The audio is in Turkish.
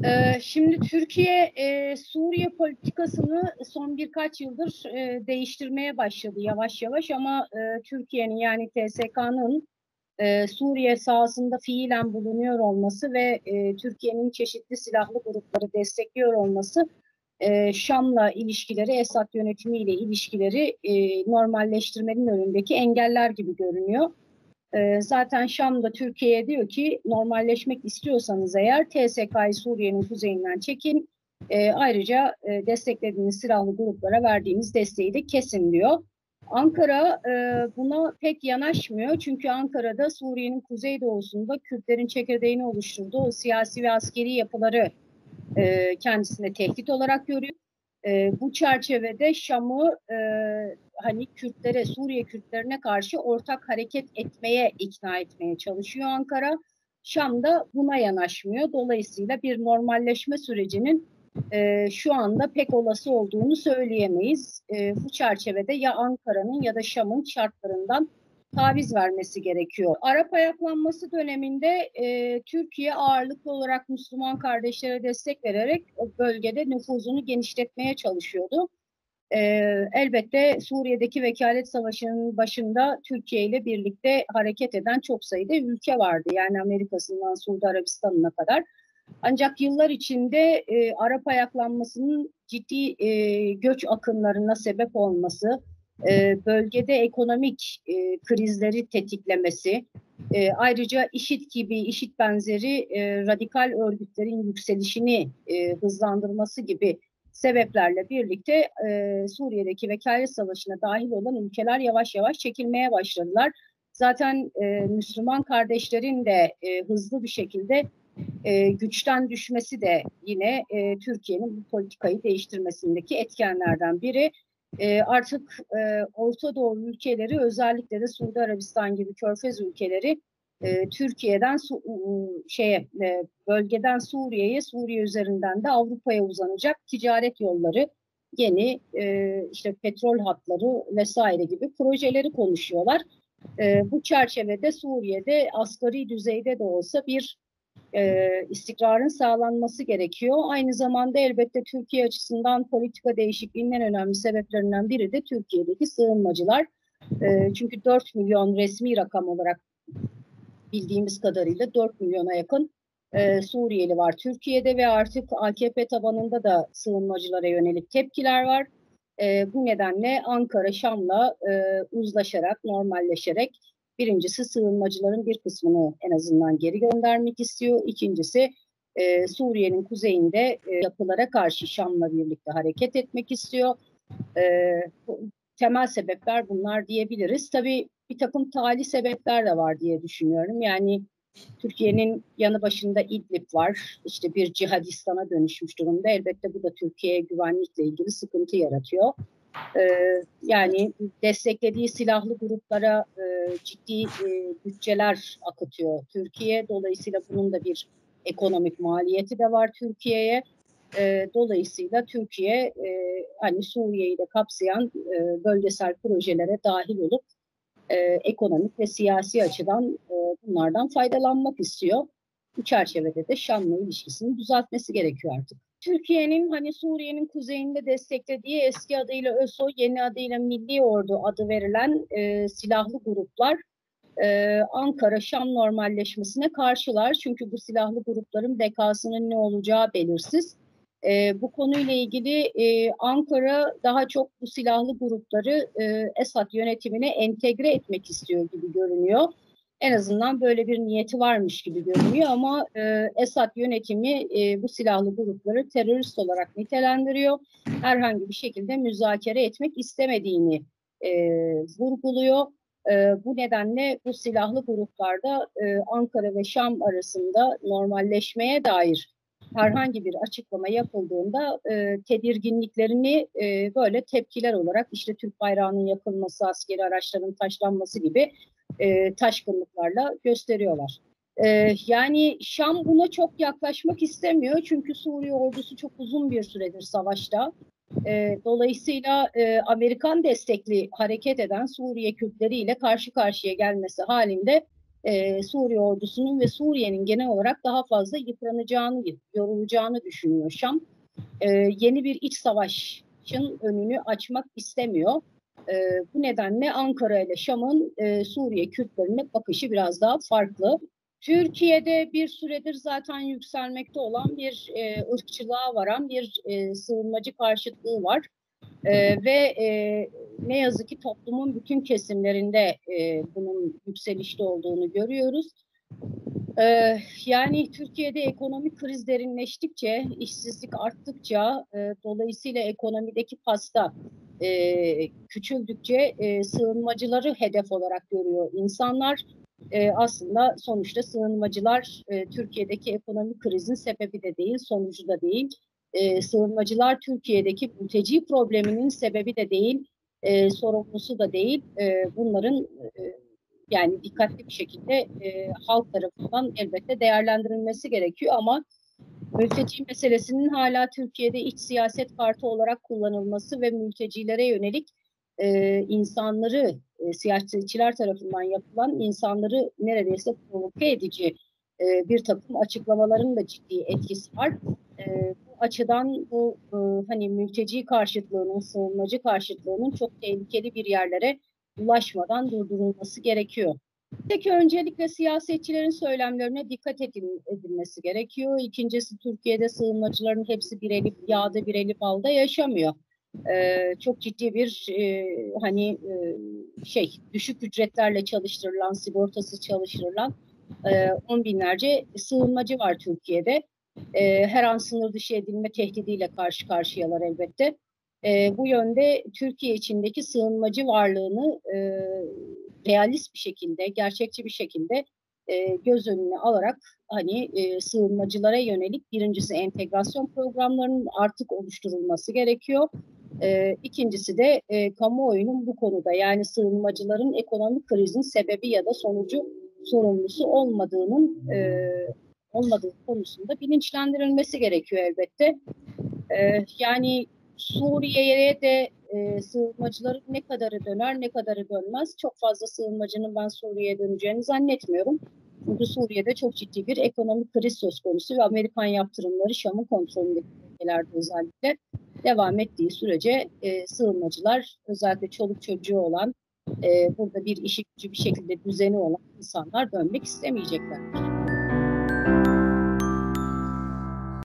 Şimdi Türkiye Suriye politikasını son birkaç yıldır değiştirmeye başladı yavaş yavaş ama Türkiye'nin yani TSK'nın Suriye sahasında fiilen bulunuyor olması ve Türkiye'nin çeşitli silahlı grupları destekliyor olması Şam'la ilişkileri, Esad yönetimiyle ilişkileri normalleştirmenin önündeki engeller gibi görünüyor. Zaten Şam da Türkiye'ye diyor ki normalleşmek istiyorsanız eğer TSK'yı Suriye'nin kuzeyinden çekin. Ayrıca desteklediğiniz silahlı gruplara verdiğiniz desteği de kesin diyor. Ankara buna pek yanaşmıyor. Çünkü Ankara'da Suriye'nin kuzeydoğusunda Kürtlerin çekirdeğini oluşturduğu o siyasi ve askeri yapıları kendisine tehdit olarak görüyor. Bu çerçevede Şam'ı hani Kürtlere, Suriye Kürtlerine karşı ortak hareket etmeye ikna etmeye çalışıyor Ankara. Şam da buna yanaşmıyor. Dolayısıyla bir normalleşme sürecinin şu anda pek olası olduğunu söyleyemeyiz. Bu çerçevede ya Ankara'nın ya da Şam'ın şartlarından taviz vermesi gerekiyor. Arap ayaklanması döneminde Türkiye ağırlıklı olarak Müslüman kardeşlere destek vererek o bölgede nüfuzunu genişletmeye çalışıyordu. Elbette Suriye'deki vekalet savaşının başında Türkiye ile birlikte hareket eden çok sayıda ülke vardı. Yani Amerika'sından Suudi Arabistan'ına kadar. Ancak yıllar içinde Arap ayaklanmasının ciddi göç akınlarına sebep olması, bölgede ekonomik krizleri tetiklemesi, ayrıca IŞİD gibi, IŞİD benzeri radikal örgütlerin yükselişini hızlandırması gibi sebeplerle birlikte Suriye'deki vekalet savaşına dahil olan ülkeler yavaş yavaş çekilmeye başladılar. Zaten Müslüman kardeşlerin de hızlı bir şekilde güçten düşmesi de yine Türkiye'nin bu politikayı değiştirmesindeki etkenlerden biri. Artık Orta Doğu ülkeleri, özellikle de Suudi Arabistan gibi Körfez ülkeleri Türkiye'den bölgeden Suriye'ye, Suriye üzerinden de Avrupa'ya uzanacak ticaret yolları, yeni işte petrol hatları vesaire gibi projeleri konuşuyorlar. Bu çerçevede Suriye'de asgari düzeyde de olsa bir istikrarın sağlanması gerekiyor. Aynı zamanda elbette Türkiye açısından politika değişikliğinin en önemli sebeplerinden biri de Türkiye'deki sığınmacılar. Çünkü 4 milyon resmi rakam olarak bildiğimiz kadarıyla 4 milyona yakın Suriyeli var Türkiye'de ve artık AKP tabanında da sığınmacılara yönelik tepkiler var. Bu nedenle Ankara Şam'la uzlaşarak, normalleşerek birincisi sığınmacıların bir kısmını en azından geri göndermek istiyor. İkincisi Suriye'nin kuzeyinde yapılara karşı Şam'la birlikte hareket etmek istiyor. Temel sebepler bunlar diyebiliriz. Tabii bir takım tali sebepler de var diye düşünüyorum. Yani Türkiye'nin yanı başında İdlib var. İşte bir cihadistana dönüşmüş durumda. Elbette bu da Türkiye'ye güvenlikle ilgili sıkıntı yaratıyor. Yani desteklediği silahlı gruplara ciddi bütçeler akıtıyor Türkiye. Dolayısıyla bunun da bir ekonomik maliyeti de var Türkiye'ye. Dolayısıyla Türkiye hani Suriye'yi de kapsayan bölgesel projelere dahil olup ekonomik ve siyasi açıdan bunlardan faydalanmak istiyor. Bu çerçevede de Şam'la ilişkisini düzeltmesi gerekiyor artık. Türkiye'nin hani Suriye'nin kuzeyinde desteklediği eski adıyla ÖSO, yeni adıyla Milli Ordu adı verilen silahlı gruplar Ankara-Şam normalleşmesine karşılar. Çünkü bu silahlı grupların bekasının ne olacağı belirsiz. Bu konuyla ilgili Ankara daha çok bu silahlı grupları Esad yönetimine entegre etmek istiyor gibi görünüyor. En azından böyle bir niyeti varmış gibi görünüyor ama Esad yönetimi bu silahlı grupları terörist olarak nitelendiriyor. Herhangi bir şekilde müzakere etmek istemediğini vurguluyor. Bu nedenle bu silahlı gruplarda Ankara ve Şam arasında normalleşmeye dair herhangi bir açıklama yapıldığında tedirginliklerini böyle tepkiler olarak işte Türk bayrağının yakılması, askeri araçların taşlanması gibi taşkınlıklarla gösteriyorlar. Yani Şam buna çok yaklaşmak istemiyor çünkü Suriye ordusu çok uzun bir süredir savaşta. Dolayısıyla Amerikan destekli hareket eden Suriye Kürtleri ile karşı karşıya gelmesi halinde Suriye ordusunun ve Suriye'nin genel olarak daha fazla yıpranacağını, yorulacağını düşünüyor Şam. Yeni bir iç savaşın önünü açmak istemiyor. Bu nedenle Ankara ile Şam'ın Suriye Kürtlerine bakışı biraz daha farklı. Türkiye'de bir süredir zaten yükselmekte olan bir ırkçılığa varan bir sığınmacı karşıtlığı var. Ve ne yazık ki toplumun bütün kesimlerinde bunun yükselişte olduğunu görüyoruz. Yani Türkiye'de ekonomik kriz derinleştikçe, işsizlik arttıkça, dolayısıyla ekonomideki pasta küçüldükçe sığınmacıları hedef olarak görüyor insanlar. Aslında sonuçta sığınmacılar Türkiye'deki ekonomik krizin sebebi de değil, sonucu da değil. Sığınmacılar Türkiye'deki mülteci probleminin sebebi de değil, sorumlusu da değil. Bunların yani dikkatli bir şekilde halk tarafından elbette değerlendirilmesi gerekiyor ama mülteci meselesinin hala Türkiye'de iç siyaset kartı olarak kullanılması ve mültecilere yönelik insanları, siyasetçiler tarafından yapılan insanları neredeyse provoke edici bir takım açıklamaların da ciddi etkisi var. Bu açıdan bu hani mülteci karşıtlığının, sığınmacı karşıtlığının çok tehlikeli bir yerlere ulaşmadan durdurulması gerekiyor. Peki öncelikle siyasetçilerin söylemlerine dikkat edilmesi gerekiyor. İkincisi Türkiye'de sığınmacıların hepsi bir eli yağda bir eli balda yaşamıyor. Çok ciddi bir düşük ücretlerle çalıştırılan, sigortasız çalıştırılan on binlerce sığınmacı var Türkiye'de. Her an sınır dışı edilme tehdidiyle karşı karşıyalar elbette. Bu yönde Türkiye içindeki sığınmacı varlığını realist bir şekilde, gerçekçi bir şekilde göz önüne alarak hani sığınmacılara yönelik birincisi entegrasyon programlarının artık oluşturulması gerekiyor. İkincisi de kamuoyunun bu konuda yani sığınmacıların ekonomik krizin sebebi ya da sonucu sorumlusu olmadığı konusunda bilinçlendirilmesi gerekiyor elbette. Yani Suriye'ye de sığınmacıların ne kadarı döner ne kadarı dönmez. Çok fazla sığınmacının ben Suriye'ye döneceğini zannetmiyorum. Çünkü Suriye'de çok ciddi bir ekonomik kriz söz konusu ve Amerikan yaptırımları Şam'ın kontrolündeki bölgelerde özellikle devam ettiği sürece sığınmacılar özellikle çoluk çocuğu olan burada bir işi gücü bir şekilde düzeni olan insanlar dönmek istemeyecekler.